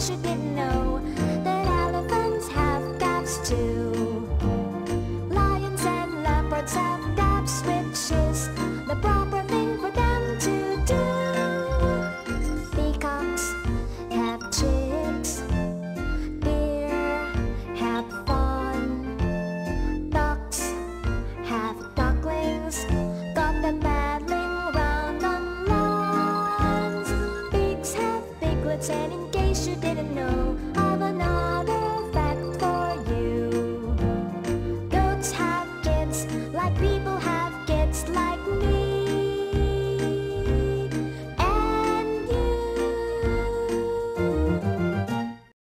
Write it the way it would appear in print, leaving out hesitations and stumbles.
case you didn't know that elephants have gaps too. Lions and leopards have gaps, which is the proper thing for them to do. Peacocks have chicks, deer have fawn, ducks have ducklings, got them paddling round on lawns. Pigs have piglets, and in case you didn't know,